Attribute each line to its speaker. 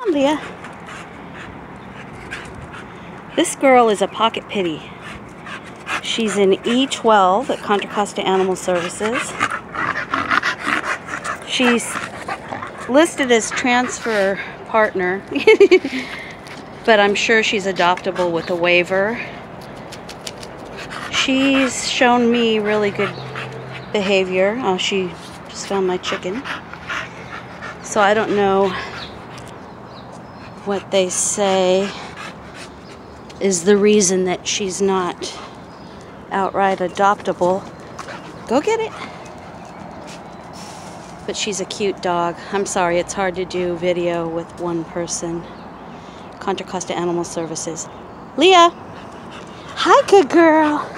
Speaker 1: Leia. This girl is a pocket pitty. She's in E12 at Contra Costa Animal Services. She's listed as transfer partner, but I'm sure she's adoptable with a waiver. She's shown me really good behavior. Oh, she just found my chicken. So I don't know what they say is the reason that she's not outright adoptable. Go get it. But she's a cute dog. I'm sorry, it's hard to do video with one person. Contra Costa Animal Services. Leia. Hi, good girl.